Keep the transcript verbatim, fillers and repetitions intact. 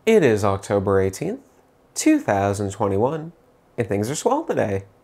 It is October eighteenth, two thousand twenty-one, and things are swell today.